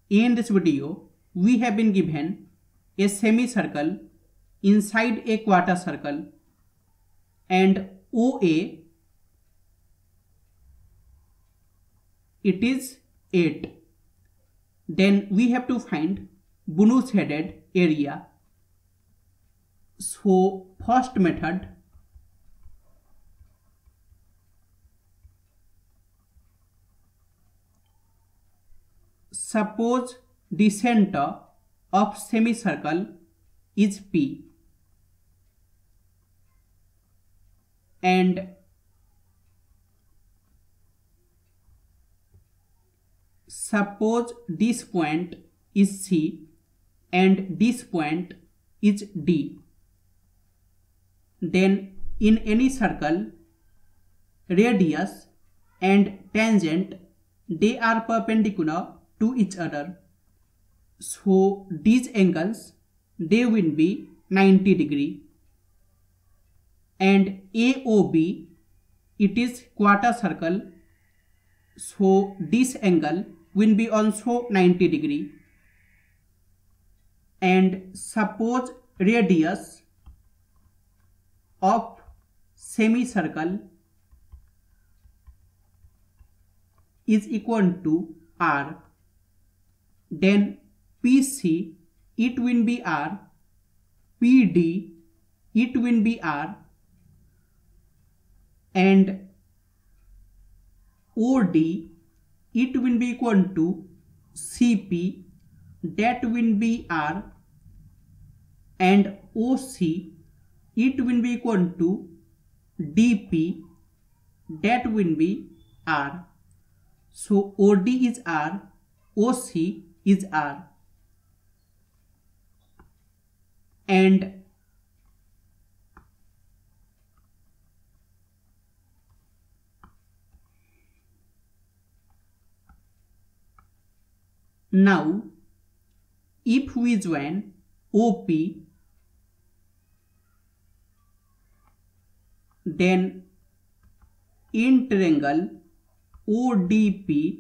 In this video, we have been given a semicircle inside a quarter circle and OA it is 8. Then we have to find bonus headed area. So first method, suppose the center of semicircle is P and suppose this point is C and this point is D. Then in any circle, radius and tangent, they are perpendicular to each other. So these angles, they will be 90 degree. And AOB, it is quarter circle. So this angle will be also 90 degree. And suppose radius of semicircle is equal to R. Then PC, it will be R, PD, it will be R, and OD, it will be equal to CP, that will be R, and OC, it will be equal to DP, that will be R. So OD is R, OC is R. And now if we join OP, then in triangle ODP,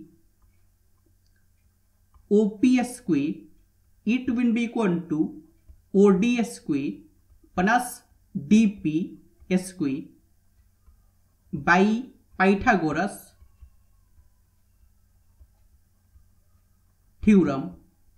OP square, it will be equal to OD square plus DP square by Pythagoras theorem.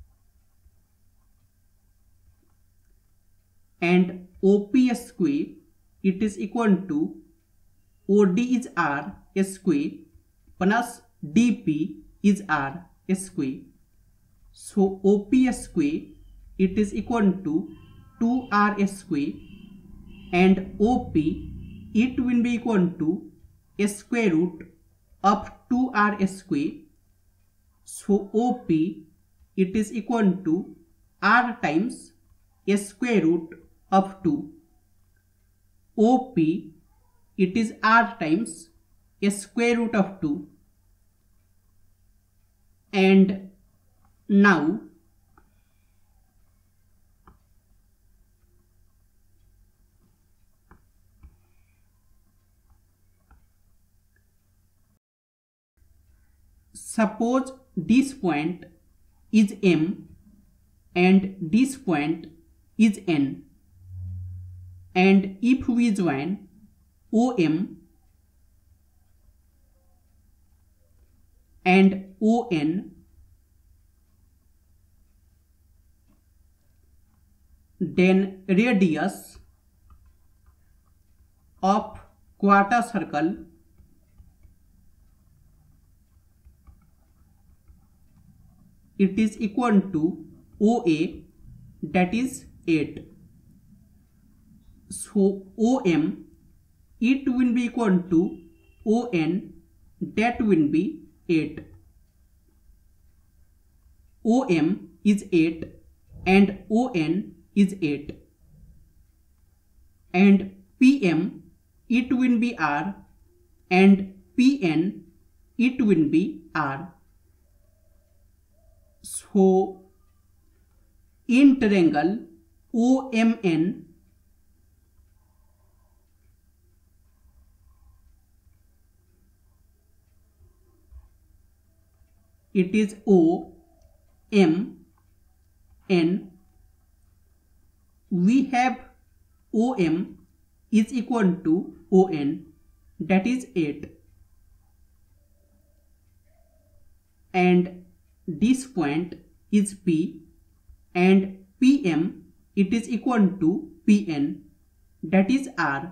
And OP square, it is equal to OD is R square plus DP is R square. So OP square, it is equal to 2R square and OP, it will be equal to square root of 2R square. So OP, it is equal to R times square root of 2. OP, it is R times square root of 2. And now suppose this point is M and this point is N, and if we join OM and ON, then radius of quarter circle it is equal to OA, that is 8. So OM, it will be equal to ON, that will be 8. OM is 8 and ON is 8. And PM, it will be R, and PN, it will be R. So in triangle OMN, it is O M N. We have OM is equal to ON, that is 8. And this point is P, and PM it is equal to PN, that is R.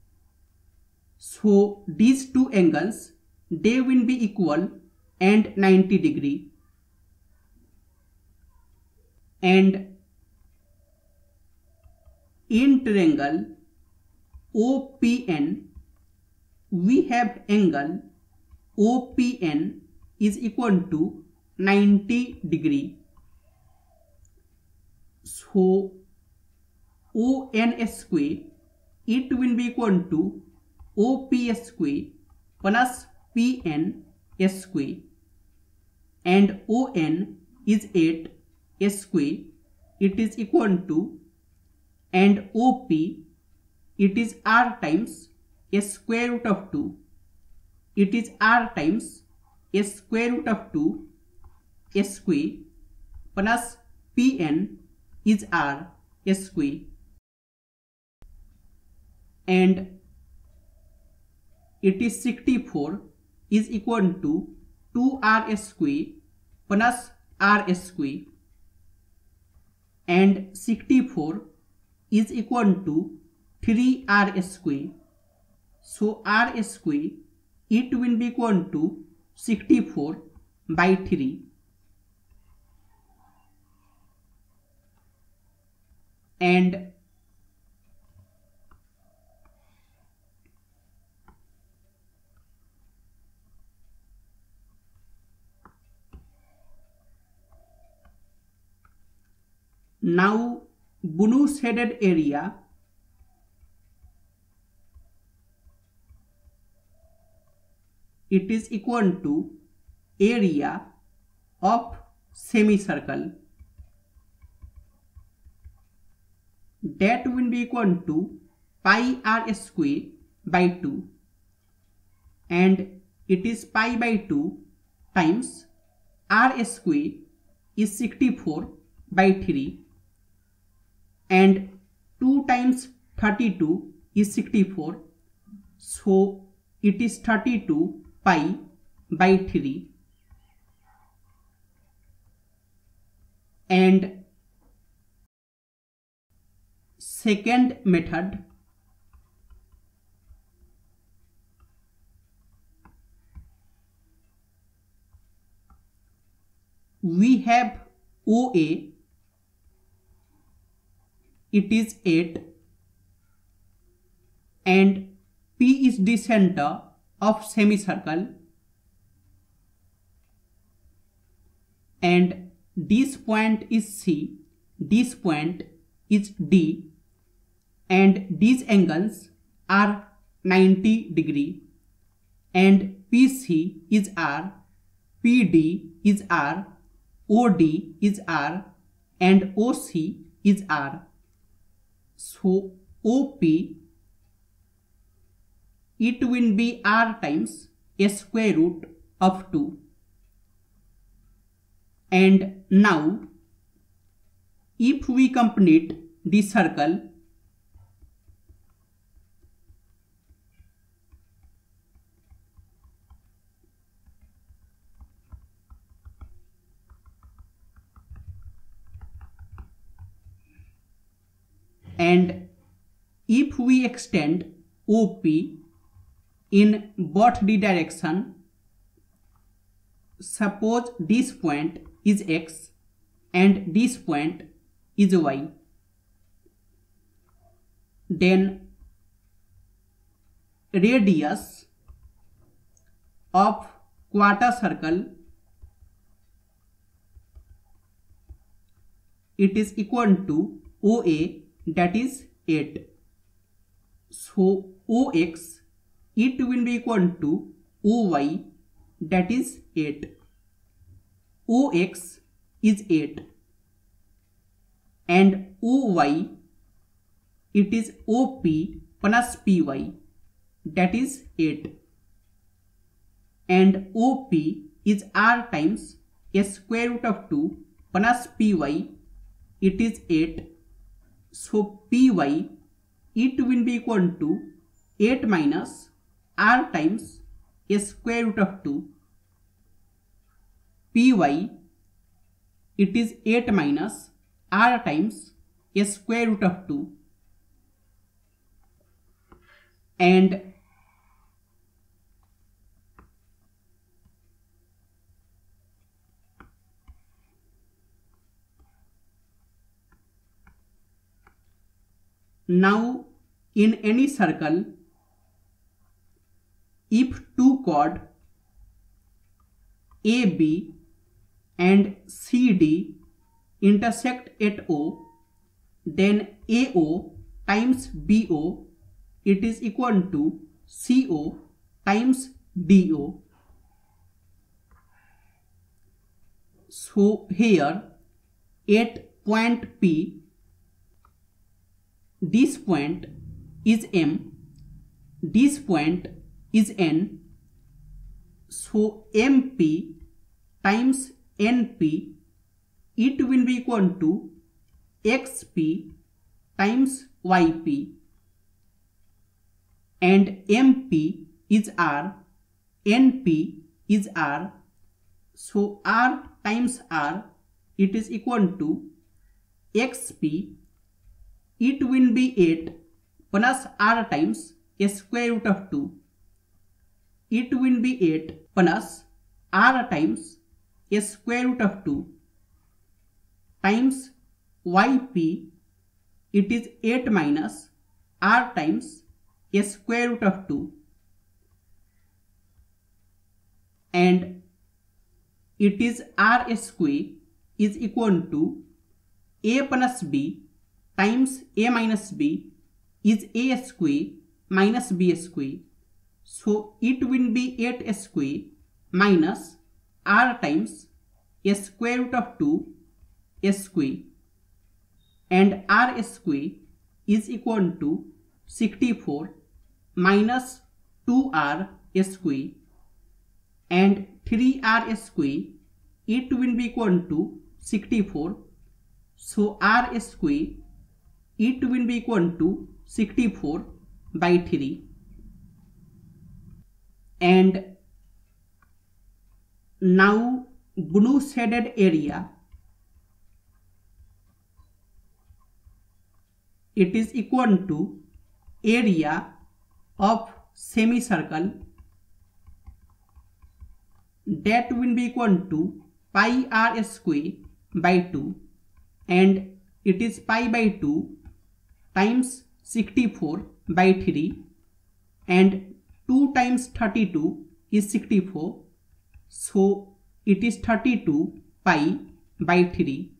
So these two angles, they will be equal and 90 degree. And in triangle OPN, we have angle OPN is equal to 90 degree. So ON square, it will be equal to OP square plus PN square, and ON is 8 square, it is equal to, and OP it is R times square root of 2, it is R times square root of 2 square plus PN is R square, and it is 64 is equal to 2R square plus R square, and 64 is equal to 3R square. So R square, it will be equal to 64 by 3. And now blue shaded area, it is equal to area of semicircle, that will be equal to pi R square by 2, and it is pi by 2 times R square is 64 by 3, and 2 times 32 is 64, so it is 32 pi by 3. And second method, we have OA, it is 8, and P is the center of semicircle, and this point is C, this point is D, and these angles are 90 degree, and PC is R, PD is R, OD is R, and OC is R. So OP, it will be R times square root of 2. And now if we complete the circle, and if we extend OP in both the direction, suppose this point is X and this point is Y, then radius of quarter circle, it is equal to OA, that is 8. So OX, it will be equal to OY, that is 8. OX is 8, and OY, it is OP plus PY, that is 8, and OP is R times square root of 2 plus py, it is 8. So py, it will be equal to 8 minus r times square root of 2. Py, it is 8 minus r times square root of 2. And now in any circle, if two chord AB and CD intersect at O, then AO times BO, it is equal to CO times DO. So here at point P, this point is M, this point is N. So MP times NP, it will be equal to XP times YP. And MP is R, NP is R. So R times R, it is equal to XP, it will be 8 plus R times square root of 2. It will be 8 plus R times square root of 2 times YP, it is 8 minus R times square root of 2. And it is R square is equal to A plus B times A minus B is A square minus B square. So it will be 8 square minus R times square root of 2 square. And R square is equal to 64 minus 2R square. And 3R square, it will be equal to 64. So R square, it will be equal to 64 by 3. And now blue shaded area, it is equal to area of semicircle, that will be equal to pi r square by 2, and it is pi by 2 times 64 by 3, and 2 times 32 is 64, so it is 32 pi by 3.